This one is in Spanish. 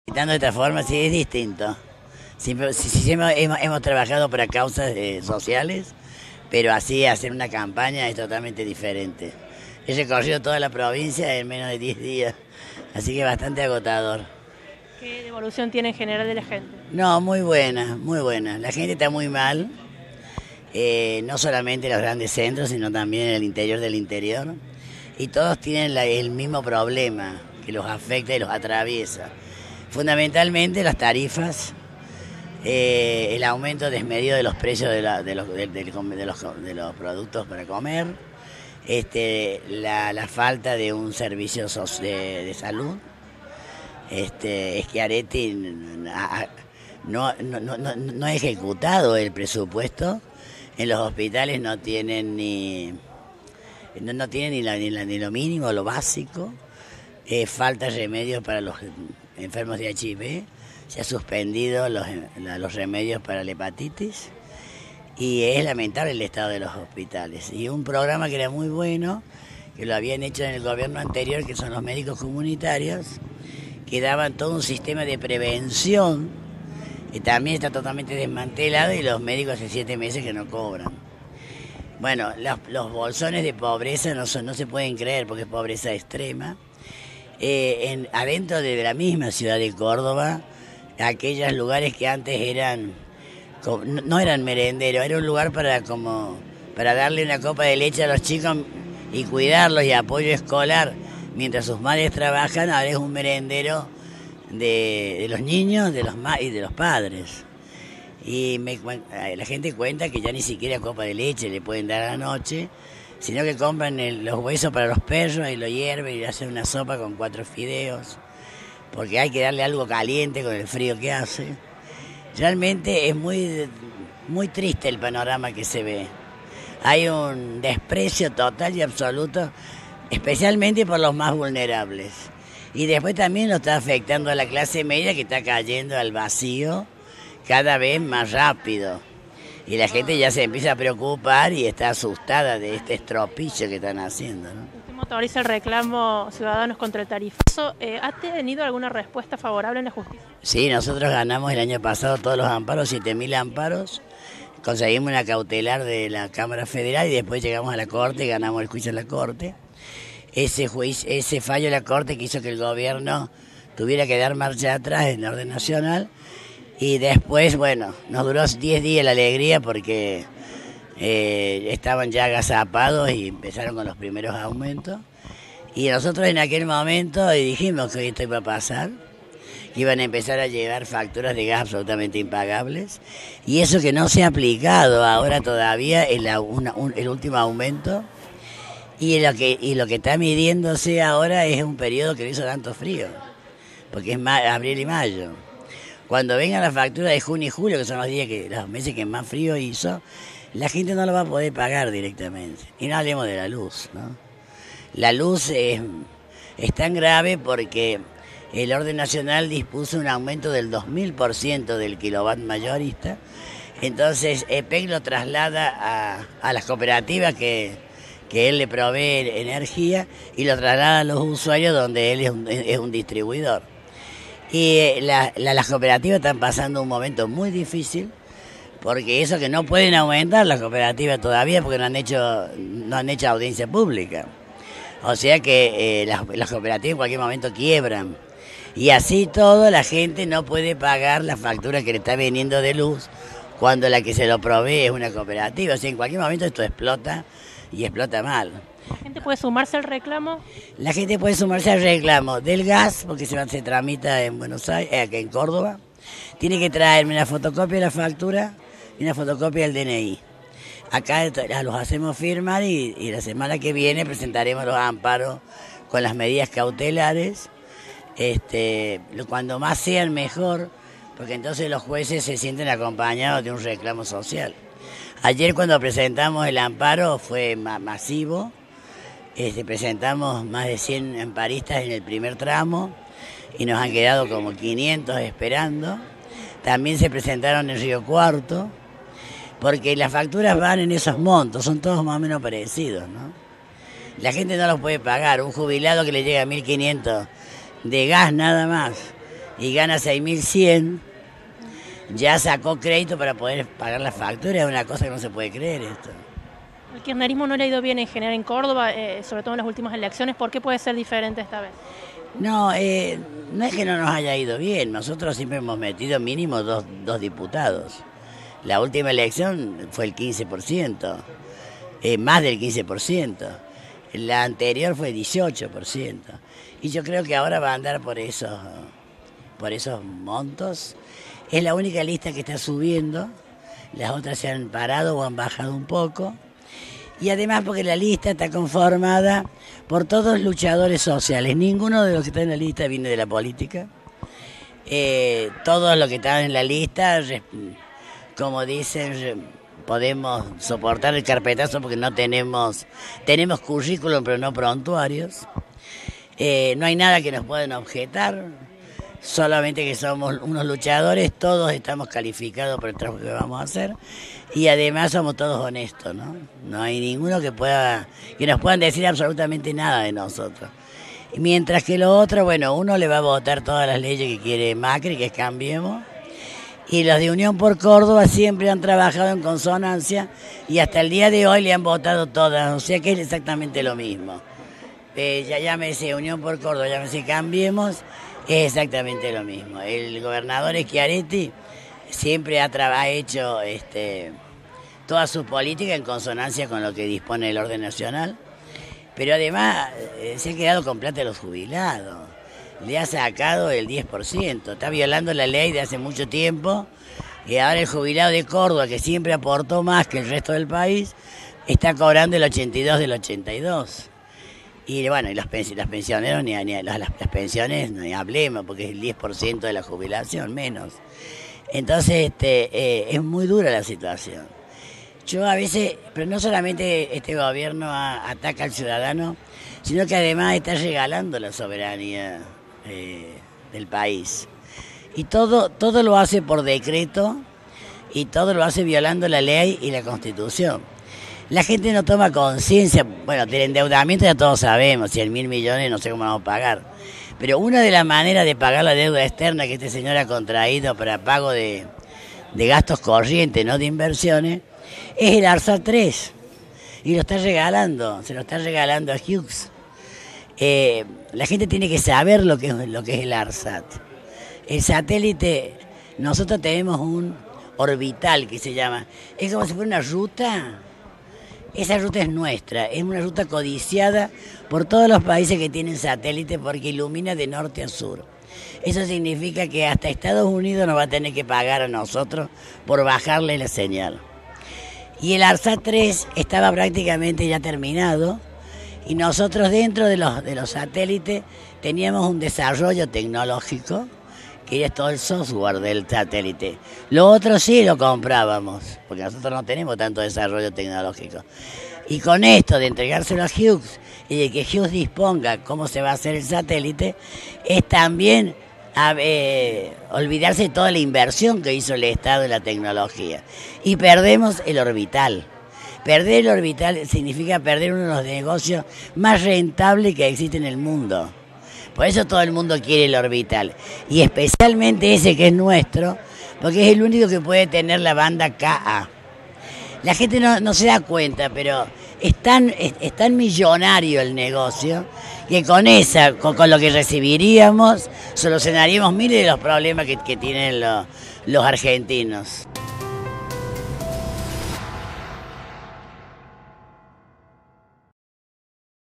De esta forma sí es distinto. Sí hemos trabajado para causas sociales, pero así hacer una campaña es totalmente diferente. He recorrido toda la provincia en menos de 10 días, así que bastante agotador. ¿Qué devolución tiene en general de la gente? No, muy buena, muy buena. La gente está muy mal, no solamente en los grandes centros, sino también en el interior del interior. Y todos tienen el mismo problema que los afecta y los atraviesa. Fundamentalmente las tarifas, el aumento desmedido de los precios de los productos para comer, la falta de un servicio de salud. Schiaretti no ha ejecutado el presupuesto. En los hospitales no tienen ni lo mínimo, lo básico. Falta remedios para los enfermos de HIV. Se ha suspendido los remedios para la hepatitis. Y es lamentable el estado de los hospitales. Y un programa que era muy bueno, que lo habían hecho en el gobierno anterior, que son los médicos comunitarios, que daban todo un sistema de prevención, que también está totalmente desmantelado y los médicos hace 7 meses que no cobran. Bueno, los bolsones de pobreza no se pueden creer porque es pobreza extrema. Adentro de la misma ciudad de Córdoba, aquellos lugares que antes no eran merenderos, era un lugar para darle una copa de leche a los chicos y cuidarlos y apoyo escolar mientras sus madres trabajan. Ahora es un merendero de los niños y de los padres. Y la gente cuenta que ya ni siquiera copa de leche le pueden dar a la noche, sino que compran los huesos para los perros y lo hierven y hacen una sopa con 4 fideos, porque hay que darle algo caliente con el frío que hace. Realmente es muy triste el panorama que se ve. Hay un desprecio total y absoluto, especialmente por los más vulnerables. Y después también lo está afectando a la clase media, que está cayendo al vacío cada vez más rápido. Y la gente ya se empieza a preocupar y está asustada de este estropicio que están haciendo, ¿no? Usted motoriza el reclamo Ciudadanos contra el tarifazo. ¿Ha tenido alguna respuesta favorable en la justicia? Sí, nosotros ganamos el año pasado todos los amparos, 7.000 amparos. Conseguimos una cautelar de la Cámara Federal y después llegamos a la Corte y ganamos el juicio en la Corte. Ese fallo de la Corte que hizo que el gobierno tuviera que dar marcha atrás en el orden nacional. Y después, bueno, nos duró 10 días la alegría porque estaban ya agazapados y empezaron con los primeros aumentos. Y nosotros en aquel momento dijimos que esto iba a pasar, que iban a empezar a llevar facturas de gas absolutamente impagables. Y eso que no se ha aplicado ahora todavía, el último aumento. Y lo que está midiéndose ahora es un periodo que no hizo tanto frío, porque es abril y mayo. Cuando venga la factura de junio y julio, que son los meses que más frío hizo, la gente no lo va a poder pagar directamente. Y no hablemos de la luz, ¿no? La luz es tan grave porque el orden nacional dispuso un aumento del 2000% del kilowatt mayorista. Entonces EPEC lo traslada a las cooperativas que él le provee energía y lo traslada a los usuarios donde él es un distribuidor. Y las cooperativas están pasando un momento muy difícil, porque eso que no pueden aumentar las cooperativas todavía porque no han hecho audiencia pública. O sea que las cooperativas en cualquier momento quiebran. Y así todo, la gente no puede pagar la factura que le está viniendo de luz cuando la que se lo provee es una cooperativa. O sea, en cualquier momento esto explota y explota mal. ¿La gente puede sumarse al reclamo? La gente puede sumarse al reclamo del gas, porque se tramita en Buenos Aires, aquí en Córdoba. Tiene que traerme una fotocopia de la factura y una fotocopia del DNI. Acá los hacemos firmar y la semana que viene presentaremos los amparos con las medidas cautelares. Cuando más sean, mejor, porque entonces los jueces se sienten acompañados de un reclamo social. Ayer cuando presentamos el amparo fue masivo. Presentamos más de 100 amparistas en el primer tramo y nos han quedado como 500 esperando. También se presentaron en Río Cuarto, porque las facturas van en esos montos, son todos más o menos parecidos, ¿no? La gente no los puede pagar. Un jubilado que le llega a 1.500 de gas nada más y gana 6.100, ya sacó crédito para poder pagar la factura. Es una cosa que no se puede creer esto. El kirchnerismo no le ha ido bien en general en Córdoba, sobre todo en las últimas elecciones. ¿Por qué puede ser diferente esta vez? No, no es que no nos haya ido bien. Nosotros siempre hemos metido mínimo dos diputados. La última elección fue el 15%, más del 15%. La anterior fue 18%. Y yo creo que ahora va a andar por esos montos. Es la única lista que está subiendo. Las otras se han parado o han bajado un poco. Y además porque la lista está conformada por todos luchadores sociales. Ninguno de los que está en la lista viene de la política. Todos los que están en la lista, como dicen, podemos soportar el carpetazo porque no tenemos currículum, pero no prontuarios. No hay nada que nos puedan objetar, solamente que somos unos luchadores, todos estamos calificados por el trabajo que vamos a hacer y además somos todos honestos, ¿no? No hay ninguno que nos puedan decir absolutamente nada de nosotros. Mientras que lo otro, bueno, uno le va a votar todas las leyes que quiere Macri, que Cambiemos, y los de Unión por Córdoba siempre han trabajado en consonancia y hasta el día de hoy le han votado todas, o sea que es exactamente lo mismo. Ya llámese Unión por Córdoba, llámese Cambiemos, es exactamente lo mismo. El gobernador Schiaretti siempre ha hecho toda su política en consonancia con lo que dispone el orden nacional, pero además se ha quedado con plata de los jubilados. Le ha sacado el 10%, está violando la ley de hace mucho tiempo y ahora el jubilado de Córdoba, que siempre aportó más que el resto del país, está cobrando el 82 del 82. Y bueno, y los pensioneros, las pensiones ni hablemos, porque es el 10% de la jubilación, menos. Entonces es muy dura la situación. Yo a veces, pero no solamente este gobierno ataca al ciudadano, sino que además está regalando la soberanía del país. Y todo lo hace por decreto y todo lo hace violando la ley y la Constitución. La gente no toma conciencia, bueno, del endeudamiento ya todos sabemos, 100.000 millones no sé cómo vamos a pagar. Pero una de las maneras de pagar la deuda externa que este señor ha contraído para pago de gastos corrientes, no de inversiones, es el ARSAT 3. Y lo está regalando, se lo está regalando a Hughes. La gente tiene que saber lo que es el ARSAT. El satélite, nosotros tenemos un orbital que se llama, es como si fuera una ruta. Esa ruta es nuestra, es una ruta codiciada por todos los países que tienen satélite porque ilumina de norte a sur. Eso significa que hasta Estados Unidos nos va a tener que pagar a nosotros por bajarle la señal. Y el ARSAT 3 estaba prácticamente ya terminado y nosotros dentro de los satélites teníamos un desarrollo tecnológico que es todo el software del satélite. Lo otro sí lo comprábamos, porque nosotros no tenemos tanto desarrollo tecnológico. Y con esto de entregárselo a Hughes y de que Hughes disponga cómo se va a hacer el satélite, es también olvidarse de toda la inversión que hizo el Estado en la tecnología. Y perdemos el orbital. Perder el orbital significa perder uno de los negocios más rentables que existe en el mundo. Por eso todo el mundo quiere el orbital, y especialmente ese que es nuestro, porque es el único que puede tener la banda Ka. La gente no se da cuenta, pero es tan millonario el negocio, que con lo que recibiríamos, solucionaríamos miles de los problemas que tienen los argentinos.